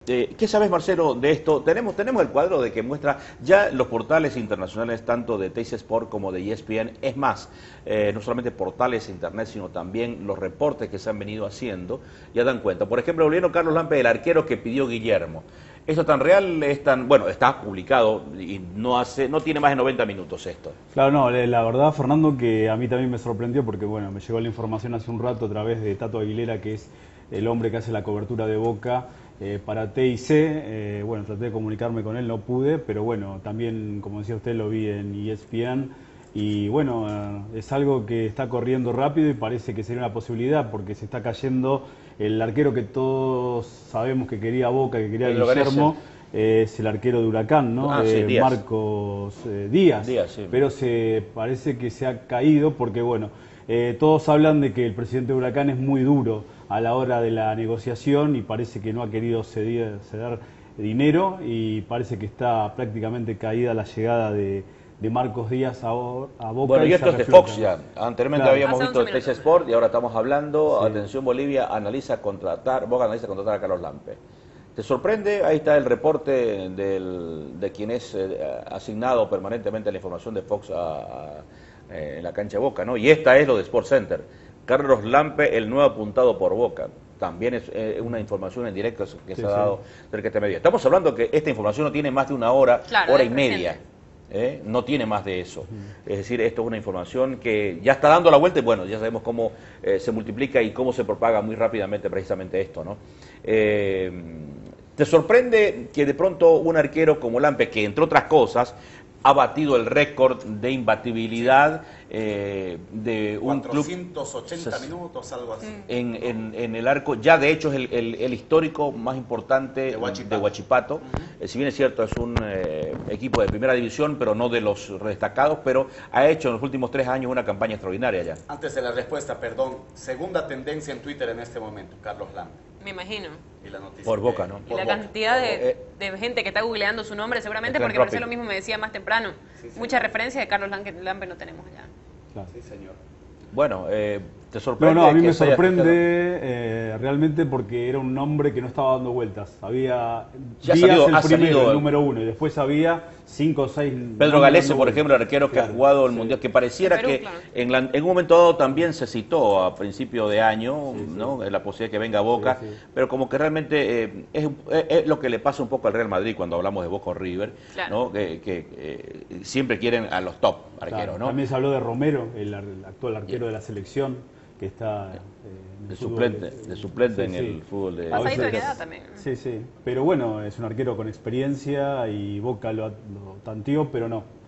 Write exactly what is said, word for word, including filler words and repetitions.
Eh, ¿Qué sabes, Marcelo, de esto? Tenemos, tenemos el cuadro de que muestra ya los portales internacionales, tanto de Teis Sport como de E S P N. Es más, eh, no solamente portales de internet, sino también los reportes que se han venido haciendo, ya dan cuenta. Por ejemplo, volviendo Carlos Lampe, el arquero que pidió Guillermo. ¿Esto tan real? Es tan, bueno, está publicado y no hace, no tiene más de noventa minutos esto. Claro, no, la verdad, Fernando, que a mí también me sorprendió porque, bueno, me llegó la información hace un rato a través de Tato Aguilera, que es el hombre que hace la cobertura de Boca eh, para T I C. Eh, bueno, traté de comunicarme con él, no pude, pero bueno, también, como decía usted, lo vi en E S P N. Y bueno, eh, es algo que está corriendo rápido y parece que sería una posibilidad porque se está cayendo el arquero que todos sabemos que quería Boca, que quería Guillermo. Eh, es el arquero de Huracán, ¿no? Ah, sí, eh, Díaz. Marcos eh, Díaz, Díaz, sí. Pero se parece que se ha caído porque, bueno, eh, todos hablan de que el presidente de Huracán es muy duro a la hora de la negociación y parece que no ha querido ceder, ceder dinero y parece que está prácticamente caída la llegada de, de Marcos Díaz a, a Boca. Bueno, y esto es de Fox ya. Anteriormente Claro. habíamos Hace visto once Teis minutos. Sport y ahora estamos hablando, Sí. atención Bolivia, analiza contratar, Boca analiza contratar a Carlos Lampe. ¿Te sorprende? Ahí está el reporte del, de quien es eh, asignado permanentemente a la información de Fox a, a, eh, en la cancha de Boca, ¿no? Y esta es lo de Sport Center. Carlos Lampe, el nuevo apuntado por Boca. También es eh, una información en directo que Sí, se ha sí. dado cerca de este medio. Estamos hablando que esta información no tiene más de una hora, Claro, hora es y media. reciente. ¿Eh? No tiene más de eso. Es decir, esto es una información que ya está dando la vuelta y bueno, ya sabemos cómo eh, se multiplica y cómo se propaga muy rápidamente precisamente esto, ¿no? Eh, ¿Te sorprende que de pronto un arquero como Lampe, que entre otras cosas ha batido el récord de imbatibilidad eh, de un club cuatrocientos ochenta minutos, algo así. en, en, en el arco, ya de hecho es el, el, el histórico más importante De Huachipato. de Huachipato. Uh-huh. Eh, si bien es cierto, es un eh, equipo de primera división, pero no de los destacados, pero ha hecho en los últimos tres años una campaña extraordinaria ya. Antes de la respuesta, perdón, segunda tendencia en Twitter en este momento, Carlos Lampe. Me imagino. Y la noticia Por que- Boca, ¿no? Y por la Boca. cantidad de, Eh, de gente que está googleando su nombre seguramente, Está en porque Tropic. Marcelo mismo me decía más temprano. Sí, sí. Mucha referencia de Carlos Lampe, Lampe no tenemos ya. Claro. Sí, señor. Bueno, eh, ¿te No, sorprende? no, a mí que me se haya sorprende fijado? eh, realmente porque era un nombre que no estaba dando vueltas. Había Ya ha Díaz salido- el ha primero, salido el el- número uno, y después había cinco o seis... Pedro nombres Galese, dando por vueltas. ejemplo, el arquero que ha Claro, jugado el sí. Mundial, que pareciera En Perú, que claro. en, la- en un momento dado también se citó a principio de año, Sí, sí. ¿no? La posibilidad de que venga a Boca, Sí, sí. pero como que realmente eh, es, es- es lo que le pasa un poco al Real Madrid cuando hablamos de Boca o River, Claro. ¿no? Que, que, eh, siempre quieren a los top arqueros, Claro, ¿no? También se habló de Romero, el, ar- el actual arquero de la selección, que está... eh, en De el fútbol, suplente, eh, de suplente en sí, el sí. fútbol de... A Pasadito de veces- edad también. Sí, sí. Pero bueno, es un arquero con experiencia y Boca lo, lo tanteó, pero no.